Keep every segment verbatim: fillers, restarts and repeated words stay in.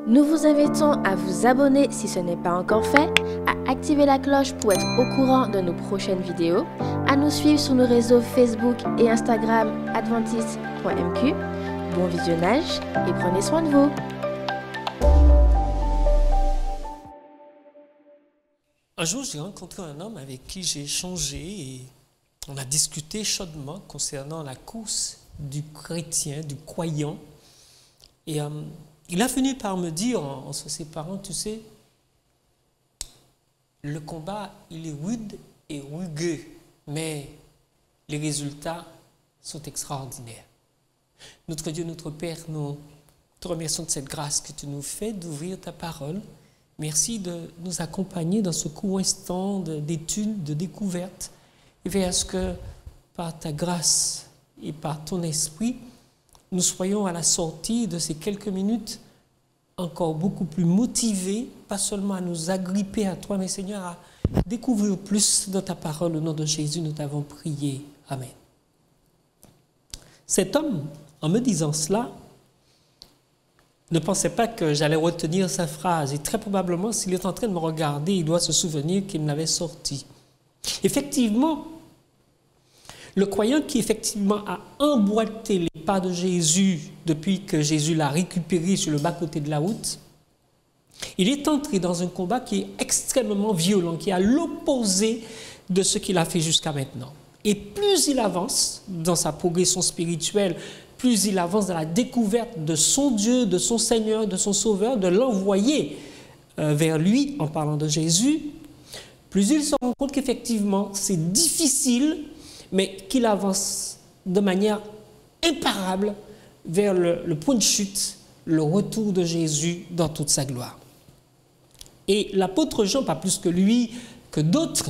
Nous vous invitons à vous abonner si ce n'est pas encore fait, à activer la cloche pour être au courant de nos prochaines vidéos, à nous suivre sur nos réseaux Facebook et Instagram adventiste point m q. Bon visionnage et prenez soin de vous. Un jour, j'ai rencontré un homme avec qui j'ai échangé et on a discuté chaudement concernant la course du chrétien, du croyant. Et euh, il a fini par me dire, en, en se séparant, tu sais, le combat, il est rude et rugueux, mais les résultats sont extraordinaires. Notre Dieu, notre Père, nous te remercions de cette grâce que tu nous fais d'ouvrir ta parole. Merci de nous accompagner dans ce court instant d'études, de, de découverte, et vers ce que, par ta grâce et par ton esprit, nous soyons à la sortie de ces quelques minutes encore beaucoup plus motivés, pas seulement à nous agripper à toi, mais Seigneur, à découvrir plus de ta parole. Au nom de Jésus, nous t'avons prié. Amen. Cet homme, en me disant cela, ne pensait pas que j'allais retenir sa phrase. Et très probablement, s'il est en train de me regarder, il doit se souvenir qu'il me l'avait sorti. Effectivement, le croyant qui effectivement a emboîté les pas de Jésus depuis que Jésus l'a récupéré sur le bas-côté de la route, il est entré dans un combat qui est extrêmement violent, qui est à l'opposé de ce qu'il a fait jusqu'à maintenant. Et plus il avance dans sa progression spirituelle, plus il avance dans la découverte de son Dieu, de son Seigneur, de son Sauveur, de l'envoyer euh, vers lui en parlant de Jésus, plus il se rend compte qu'effectivement c'est difficile, mais qu'il avance de manière imparable vers le, le point de chute, le retour de Jésus dans toute sa gloire. Et l'apôtre Jean, pas plus que lui, que d'autres,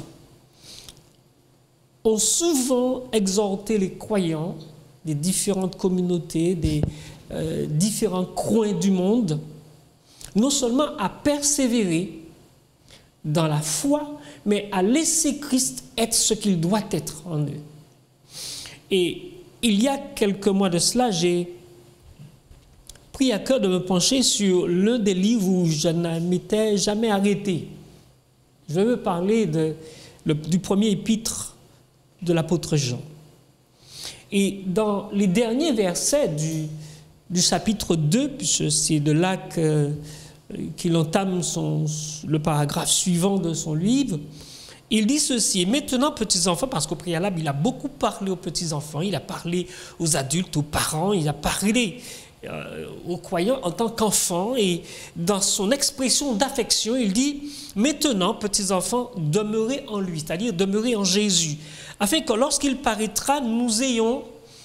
ont souvent exhorté les croyants des différentes communautés, des euh, différents coins du monde, non seulement à persévérer dans la foi, mais à laisser Christ être ce qu'il doit être en eux. Et il y a quelques mois de cela, j'ai pris à cœur de me pencher sur l'un des livres où je ne m'étais jamais arrêté. Je veux parler de, le, du premier épître de l'apôtre Jean. Et dans les derniers versets du, du chapitre deux, puisque c'est de là que, qu'il entame son, le paragraphe suivant de son livre, il dit ceci: et maintenant, petits enfants, parce qu'au préalable, il a beaucoup parlé aux petits enfants, il a parlé aux adultes, aux parents, il a parlé euh, aux croyants en tant qu'enfants, et dans son expression d'affection, il dit: maintenant, petits enfants, demeurez en lui, c'est-à-dire demeurez en Jésus, afin que lorsqu'il paraîtra, nous ayons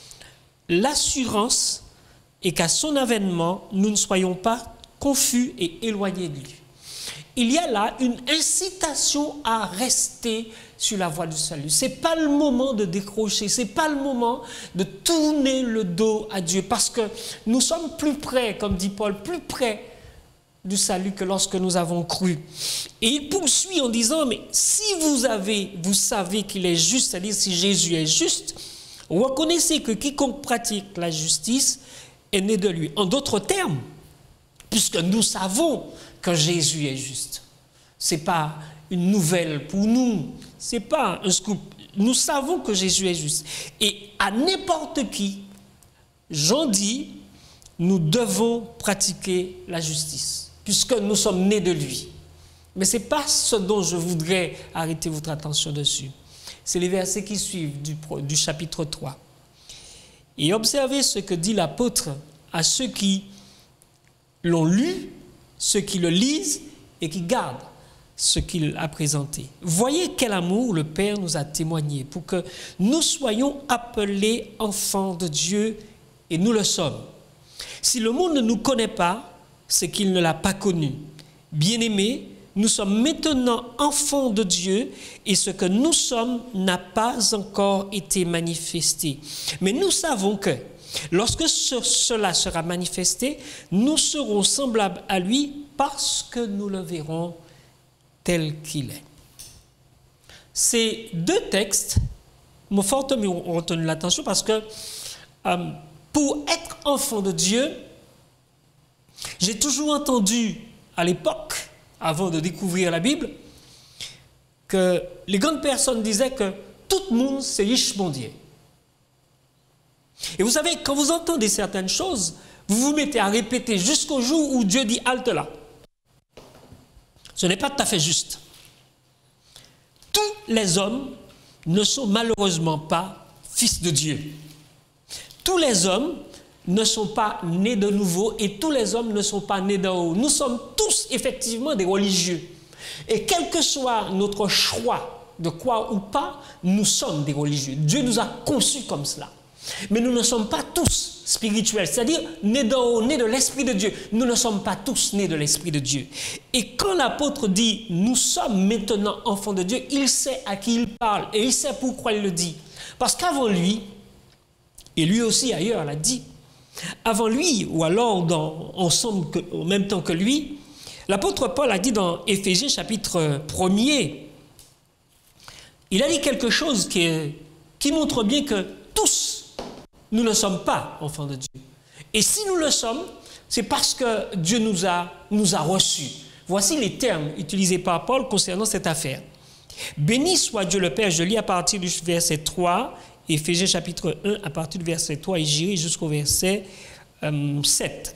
l'assurance et qu'à son avènement, nous ne soyons pas confus et éloignés de lui. Il y a là une incitation à rester sur la voie du salut. Ce n'est pas le moment de décrocher, ce n'est pas le moment de tourner le dos à Dieu, parce que nous sommes plus près, comme dit Paul, plus près du salut que lorsque nous avons cru. Et il poursuit en disant: mais si vous avez, vous savez qu'il est juste, c'est-à-dire si Jésus est juste, reconnaissez que quiconque pratique la justice est né de lui. En d'autres termes, puisque nous savons que Jésus est juste, ce n'est pas une nouvelle pour nous, ce n'est pas un scoop, nous savons que Jésus est juste. Et à n'importe qui, Jean dit, nous devons pratiquer la justice, puisque nous sommes nés de lui. Mais ce n'est pas ce dont je voudrais arrêter votre attention dessus. C'est les versets qui suivent du, du chapitre trois. Et observez ce que dit l'apôtre à ceux qui l'ont lu, ceux qui le lisent et qui gardent ce qu'il a présenté. Voyez quel amour le Père nous a témoigné pour que nous soyons appelés enfants de Dieu, et nous le sommes. Si le monde ne nous connaît pas, c'est qu'il ne l'a pas connu. Bien-aimés, nous sommes maintenant enfants de Dieu, et ce que nous sommes n'a pas encore été manifesté. Mais nous savons que lorsque ce, cela sera manifesté, nous serons semblables à lui parce que nous le verrons tel qu'il est. Ces deux textes m'ont fortement retenu l'attention parce que euh, pour être enfant de Dieu, J'ai toujours entendu à l'époque, avant de découvrir la Bible, que les grandes personnes disaient que tout le monde c'est riche mon Dieu. Et vous savez, quand vous entendez certaines choses, vous vous mettez à répéter jusqu'au jour où Dieu dit halte là. Ce n'est pas tout à fait juste. Tous les hommes ne sont malheureusement pas fils de Dieu. Tous les hommes ne sont pas nés de nouveau et tous les hommes ne sont pas nés d'en haut. Nous sommes tous effectivement des religieux. Et quel que soit notre choix de croire ou pas, nous sommes des religieux. Dieu nous a conçus comme cela. Mais nous ne sommes pas tous spirituels, c'est-à-dire nés d'en haut, nés de l'Esprit de Dieu. Nous ne sommes pas tous nés de l'Esprit de Dieu. Et quand l'apôtre dit « nous sommes maintenant enfants de Dieu », il sait à qui il parle et il sait pourquoi il le dit. Parce qu'avant lui, et lui aussi ailleurs l'a dit, avant lui, ou alors dans, ensemble que, en même temps que lui, l'apôtre Paul a dit dans Éphésiens chapitre premier, il a dit quelque chose qui, est, qui montre bien que tous, nous ne sommes pas enfants de Dieu. Et si nous le sommes, c'est parce que Dieu nous a, nous a reçus. Voici les termes utilisés par Paul concernant cette affaire. Béni soit Dieu le Père, je lis à partir du verset trois, Éphésiens chapitre un, à partir du verset trois, et j'irai jusqu'au verset euh, sept.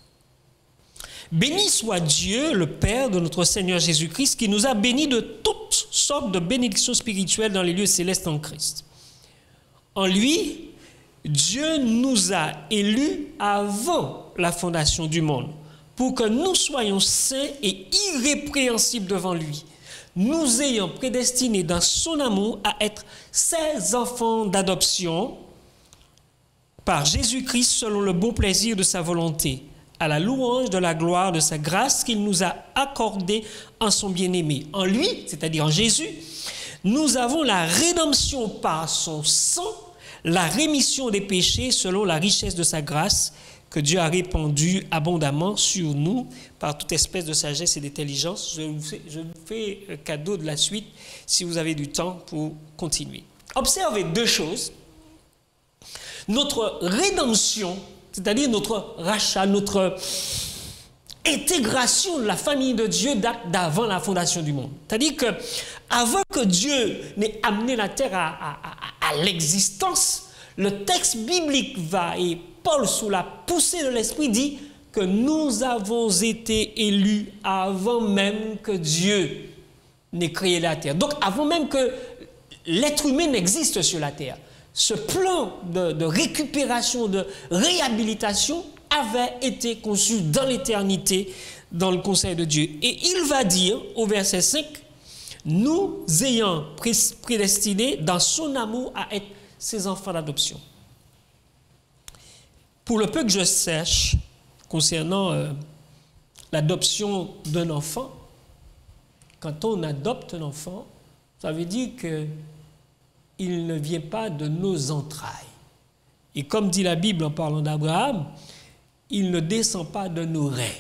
Béni soit Dieu, le Père de notre Seigneur Jésus-Christ, qui nous a bénis de toutes sortes de bénédictions spirituelles dans les lieux célestes en Christ. En lui, Dieu nous a élus avant la fondation du monde, pour que nous soyons saints et irrépréhensibles devant lui, nous ayant prédestinés dans son amour à être ses enfants d'adoption par Jésus-Christ selon le bon plaisir de sa volonté, à la louange de la gloire de sa grâce qu'il nous a accordée en son bien-aimé. En lui, c'est-à-dire en Jésus, nous avons la rédemption par son sang, la rémission des péchés selon la richesse de sa grâce que Dieu a répandue abondamment sur nous par toute espèce de sagesse et d'intelligence. Je vous fais, je vous fais cadeau de la suite si vous avez du temps pour continuer. Observez deux choses. Notre rédemption, c'est-à-dire notre rachat, notre intégration de la famille de Dieu date d'avant la fondation du monde. C'est-à-dire que avant que Dieu n'ait amené la terre à, à, à, à l'existence, le texte biblique va, et Paul, sous la poussée de l'Esprit, dit que nous avons été élus avant même que Dieu n'ait créé la terre. Donc avant même que l'être humain n'existe sur la terre. Ce plan de, de récupération, de réhabilitation avait été conçu dans l'éternité, dans le conseil de Dieu. Et il va dire au verset cinq, nous ayant prédestinés dans son amour à être ses enfants d'adoption. Pour le peu que je sache concernant euh, l'adoption d'un enfant, quand on adopte un enfant, ça veut dire qu'il ne vient pas de nos entrailles. Et comme dit la Bible en parlant d'Abraham, il ne descend pas de nos reins.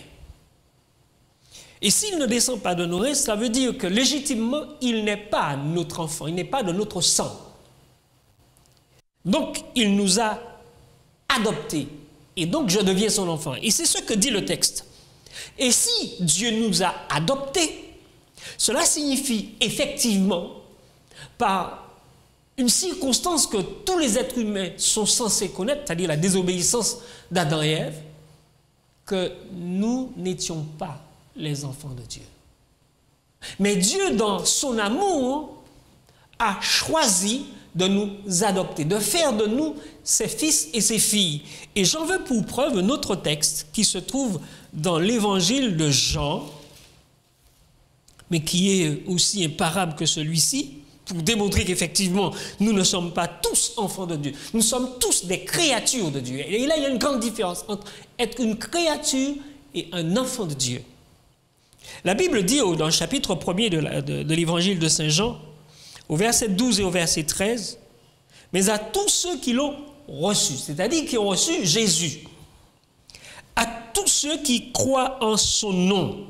Et s'il ne descend pas de nos reins, ça veut dire que légitimement, il n'est pas notre enfant, il n'est pas de notre sang. Donc, il nous a adoptés. Et donc, je deviens son enfant. Et c'est ce que dit le texte. Et si Dieu nous a adoptés, cela signifie effectivement, par une circonstance que tous les êtres humains sont censés connaître, c'est-à-dire la désobéissance d'Adam et Ève, que nous n'étions pas les enfants de Dieu. Mais Dieu, dans son amour, a choisi de nous adopter, de faire de nous ses fils et ses filles. Et j'en veux pour preuve un autre texte qui se trouve dans l'évangile de Jean, mais qui est aussi imparable que celui-ci, pour démontrer qu'effectivement, nous ne sommes pas tous enfants de Dieu. Nous sommes tous des créatures de Dieu. Et là, il y a une grande différence entre être une créature et un enfant de Dieu. La Bible dit dans le chapitre premier de, la, de, de l'évangile de Saint Jean, au verset douze et au verset treize, « Mais à tous ceux qui l'ont reçu », c'est-à-dire qui ont reçu Jésus, à tous ceux qui croient en son nom,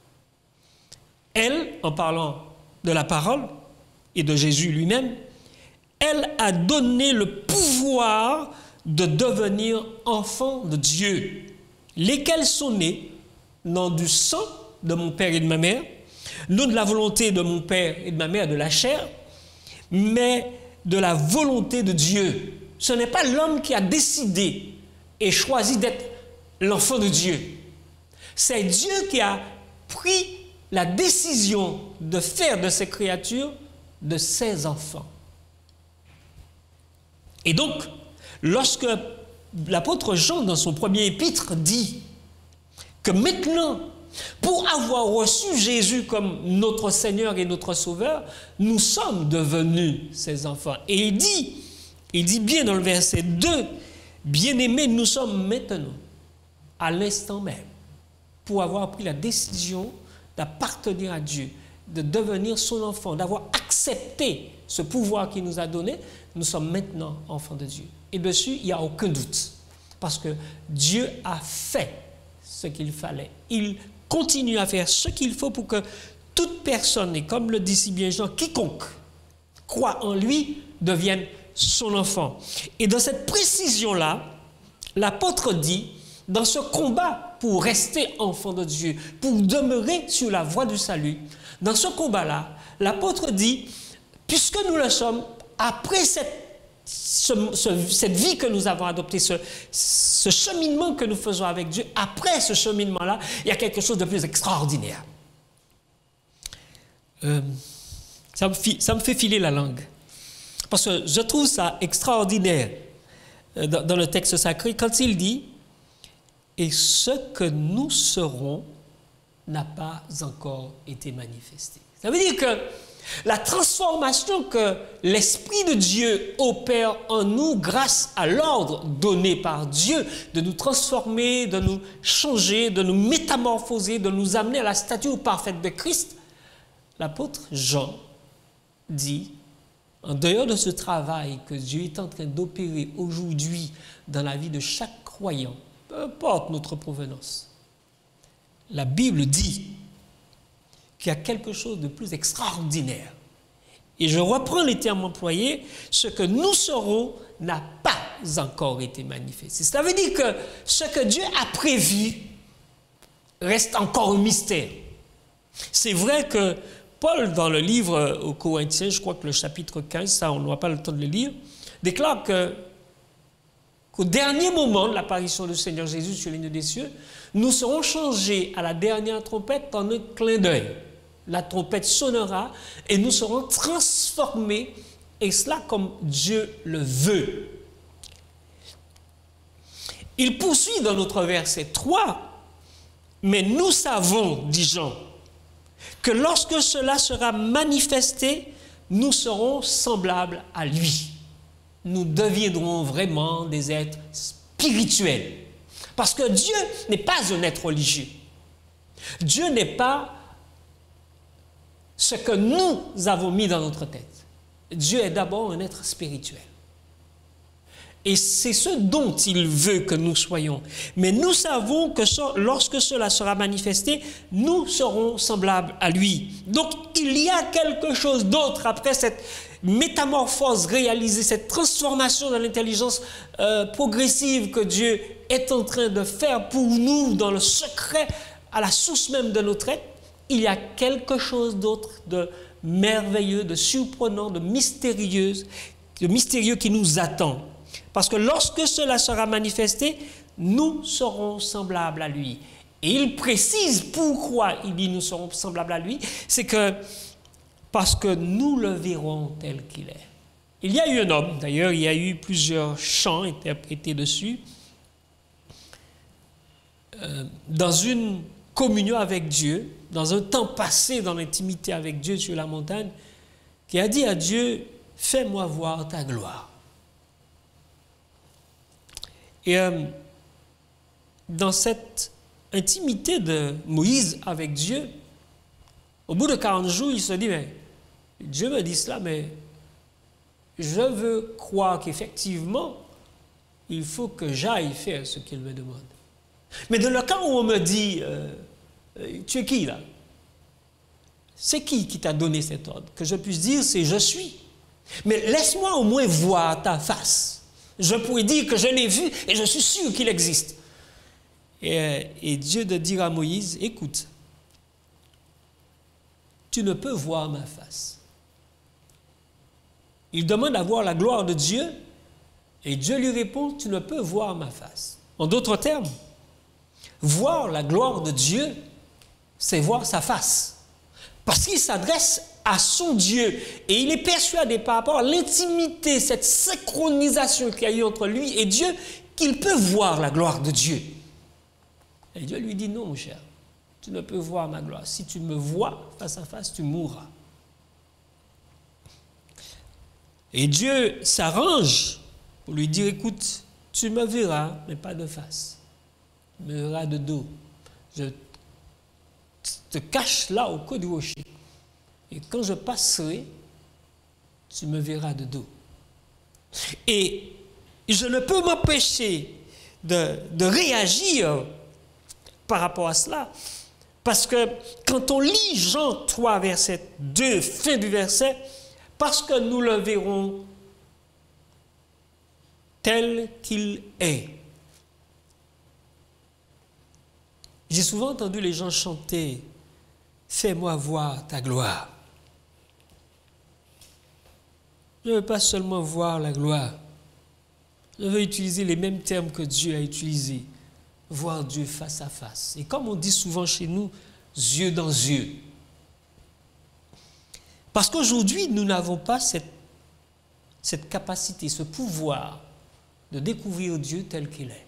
elle, en parlant de la parole, et de Jésus lui-même, elle a donné le pouvoir de devenir enfant de Dieu lesquels sont nés, non du sang de mon père et de ma mère, non de la volonté de mon père et de ma mère, de la chair, mais de la volonté de Dieu. Ce n'est pas l'homme qui a décidé et choisi d'être l'enfant de Dieu. C'est Dieu qui a pris la décision de faire de ces créatures de ses enfants. Et donc, lorsque l'apôtre Jean, dans son premier épître, dit que maintenant, pour avoir reçu Jésus comme notre Seigneur et notre Sauveur, nous sommes devenus ses enfants. Et il dit, il dit bien dans le verset deux, « Bien-aimés, nous sommes maintenant, à l'instant même, pour avoir pris la décision d'appartenir à Dieu, de devenir son enfant, d'avoir accepté ce pouvoir qu'il nous a donné, nous sommes maintenant enfants de Dieu. » Et dessus, il n'y a aucun doute, parce que Dieu a fait ce qu'il fallait. Il continue à faire ce qu'il faut pour que toute personne, et comme le dit si bien Jean, quiconque croit en lui devienne son enfant. Et dans cette précision-là, l'apôtre dit, dans ce combat pour rester enfant de Dieu, pour demeurer sur la voie du salut, dans ce combat-là, l'apôtre dit, puisque nous le sommes, après cette, ce, ce, cette vie que nous avons adoptée, ce, ce cheminement que nous faisons avec Dieu, après ce cheminement-là, il y a quelque chose de plus extraordinaire. Euh, ça, me fi, ça me fait filer la langue. Parce que je trouve ça extraordinaire euh, dans, dans le texte sacré, quand il dit « Et ce que nous serons n'a pas encore été manifesté ». Ça veut dire que la transformation que l'Esprit de Dieu opère en nous grâce à l'ordre donné par Dieu de nous transformer, de nous changer, de nous métamorphoser, de nous amener à la stature parfaite de Christ, l'apôtre Jean dit, en dehors de ce travail que Dieu est en train d'opérer aujourd'hui dans la vie de chaque croyant, peu importe notre provenance, la Bible dit qu'il y a quelque chose de plus extraordinaire. Et je reprends les termes employés, ce que nous serons n'a pas encore été manifesté. Ça veut dire que ce que Dieu a prévu reste encore un mystère. C'est vrai que Paul, dans le livre aux Corinthiens, je crois que le chapitre quinze, ça on n'aura pas le temps de le lire, déclare que qu'au dernier moment de l'apparition du Seigneur Jésus sur les lieux des cieux, nous serons changés à la dernière trompette en un clin d'œil. La trompette sonnera et nous serons transformés, et cela comme Dieu le veut. Il poursuit dans notre verset trois, « Mais nous savons, dit Jean, que lorsque cela sera manifesté, nous serons semblables à lui. » Nous deviendrons vraiment des êtres spirituels. Parce que Dieu n'est pas un être religieux. Dieu n'est pas ce que nous avons mis dans notre tête. Dieu est d'abord un être spirituel. Et c'est ce dont il veut que nous soyons. Mais nous savons que lorsque cela sera manifesté, nous serons semblables à lui. Donc, il y a quelque chose d'autre après cette métamorphose réalisée, cette transformation de l'intelligence euh, progressive que Dieu est en train de faire pour nous dans le secret, à la source même de notre être. Il y a quelque chose d'autre de merveilleux, de surprenant, de mystérieux, de mystérieux qui nous attend. Parce que lorsque cela sera manifesté, nous serons semblables à lui. Et il précise pourquoi il dit nous serons semblables à lui, c'est que parce que nous le verrons tel qu'il est. Il y a eu un homme, d'ailleurs il y a eu plusieurs chants interprétés dessus, euh, dans une communion avec Dieu, dans un temps passé dans l'intimité avec Dieu sur la montagne, qui a dit à Dieu, fais-moi voir ta gloire. Et euh, dans cette intimité de Moïse avec Dieu, au bout de quarante jours, il se dit, mais Dieu me dit cela, mais je veux croire qu'effectivement, il faut que j'aille faire ce qu'il me demande. Mais dans le cas où on me dit, euh, tu es qui là? C'est qui qui t'a donné cet ordre? Que je puisse dire, c'est je suis. Mais laisse-moi au moins voir ta face. Je pourrais dire que je l'ai vu et je suis sûr qu'il existe. Et, et Dieu de dire à Moïse, écoute, tu ne peux voir ma face. Il demande à voir la gloire de Dieu et Dieu lui répond, tu ne peux voir ma face. En d'autres termes, voir la gloire de Dieu, c'est voir sa face. Parce qu'il s'adresse à son Dieu et il est persuadé par rapport à l'intimité, cette synchronisation qu'il y a eu entre lui et Dieu, qu'il peut voir la gloire de Dieu. Et Dieu lui dit, non mon cher, tu ne peux voir ma gloire. Si tu me vois face à face, tu mourras. Et Dieu s'arrange pour lui dire, écoute, tu me verras, mais pas de face. Tu me verras de dos. Je te cache là au creux du rocher. Et quand je passerai, tu me verras de dos. Et je ne peux m'empêcher de, de réagir par rapport à cela. Parce que quand on lit Jean trois, verset deux, fin du verset, parce que nous le verrons tel qu'il est. J'ai souvent entendu les gens chanter « Fais-moi voir ta gloire ». Je ne veux pas seulement voir la gloire. Je veux utiliser les mêmes termes que Dieu a utilisés. Voir Dieu face à face. Et comme on dit souvent chez nous, yeux dans yeux. Parce qu'aujourd'hui, nous n'avons pas cette, cette capacité, ce pouvoir de découvrir Dieu tel qu'il est.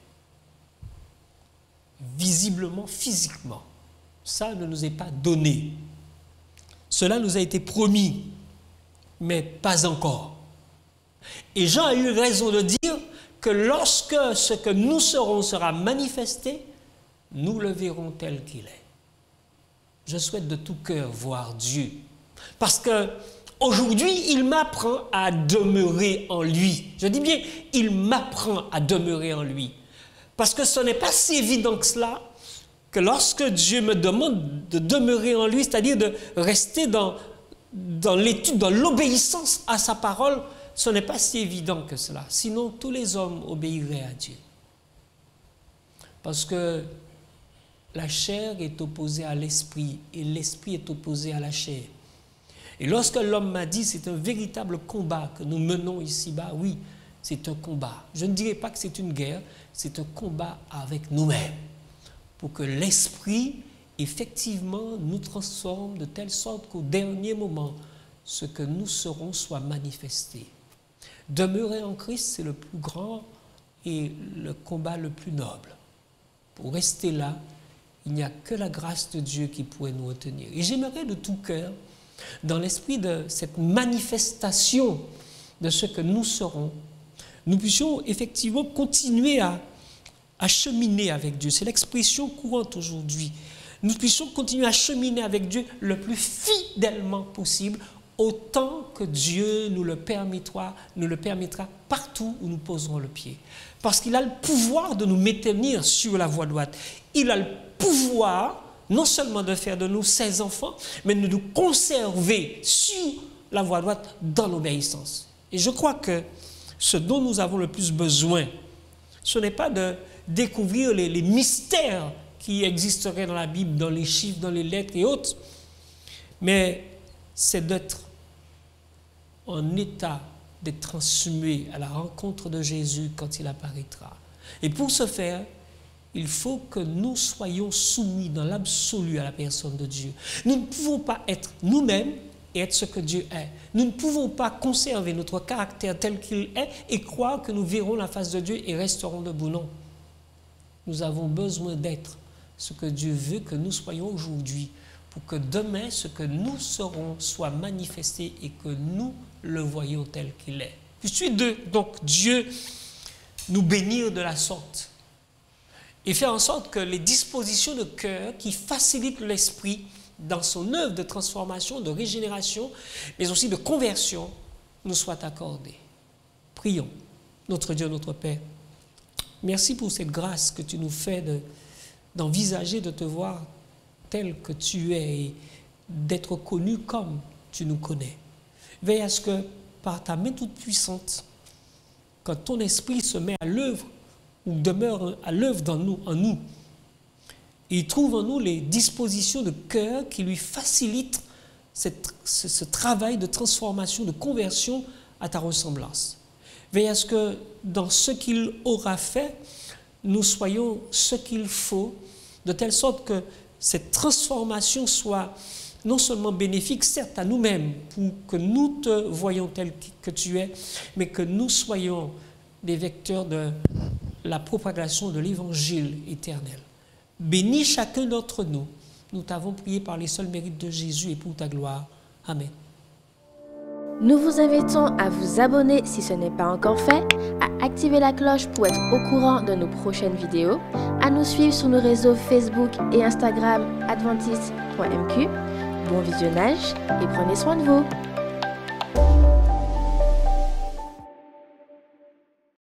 Visiblement, physiquement. Ça ne nous est pas donné. Cela nous a été promis, mais pas encore. Et Jean a eu raison de dire que lorsque ce que nous serons sera manifesté, nous le verrons tel qu'il est. Je souhaite de tout cœur voir Dieu. Parce que aujourd'hui, il m'apprend à demeurer en lui. Je dis bien, il m'apprend à demeurer en lui. Parce que ce n'est pas si évident que cela, que lorsque Dieu me demande de demeurer en lui, c'est-à-dire de rester dans, dans l'étude, dans l'obéissance à sa parole, ce n'est pas si évident que cela. Sinon, tous les hommes obéiraient à Dieu. Parce que la chair est opposée à l'esprit et l'esprit est opposé à la chair. Et lorsque l'homme m'a dit c'est un véritable combat que nous menons ici-bas, oui, c'est un combat. Je ne dirais pas que c'est une guerre, c'est un combat avec nous-mêmes pour que l'esprit, effectivement, nous transforme de telle sorte qu'au dernier moment, ce que nous serons soit manifesté. Demeurer en Christ, c'est le plus grand et le combat le plus noble. Pour rester là, il n'y a que la grâce de Dieu qui pourrait nous retenir. Et j'aimerais de tout cœur, dans l'esprit de cette manifestation de ce que nous serons, nous puissions effectivement continuer à, à cheminer avec Dieu. C'est l'expression courante aujourd'hui. Nous puissions continuer à cheminer avec Dieu le plus fidèlement possible, autant que Dieu nous le permettra, nous le permettra partout où nous poserons le pied. Parce qu'il a le pouvoir de nous maintenir sur la voie droite. Il a le pouvoir non seulement de faire de nous ses enfants, mais de nous conserver sur la voie droite dans l'obéissance. Et je crois que ce dont nous avons le plus besoin, ce n'est pas de découvrir les, les mystères qui existeraient dans la Bible, dans les chiffres, dans les lettres et autres, mais c'est d'être en état d'être transmué à la rencontre de Jésus quand il apparaîtra. Et pour ce faire, il faut que nous soyons soumis dans l'absolu à la personne de Dieu. Nous ne pouvons pas être nous-mêmes et être ce que Dieu est. Nous ne pouvons pas conserver notre caractère tel qu'il est et croire que nous verrons la face de Dieu et resterons debout. Non. Nous avons besoin d'être ce que Dieu veut que nous soyons aujourd'hui pour que demain, ce que nous serons soit manifesté et que nous le voyons tel qu'il est. Puis de donc Dieu nous bénir de la sorte et faire en sorte que les dispositions de cœur qui facilitent l'esprit dans son œuvre de transformation, de régénération, mais aussi de conversion, nous soient accordées. Prions. Notre Dieu, notre Père, merci pour cette grâce que tu nous fais de, d'envisager de te voir tel que tu es et d'être connu comme tu nous connais. Veille à ce que, par ta main toute puissante, quand ton esprit se met à l'œuvre ou demeure à l'œuvre dans nous, en nous, Il trouve en nous les dispositions de cœur qui lui facilitent cette, ce, ce travail de transformation, de conversion à ta ressemblance. Veille à ce que dans ce qu'il aura fait, nous soyons ce qu'il faut, de telle sorte que cette transformation soit non seulement bénéfique, certes à nous-mêmes, pour que nous te voyions tel que tu es, mais que nous soyons des vecteurs de la propagation de l'évangile éternel. Bénis chacun d'entre nous. Nous t'avons prié par les seuls mérites de Jésus et pour ta gloire. Amen. Nous vous invitons à vous abonner si ce n'est pas encore fait, à activer la cloche pour être au courant de nos prochaines vidéos, à nous suivre sur nos réseaux Facebook et Instagram adventiste point m q. Bon visionnage et prenez soin de vous.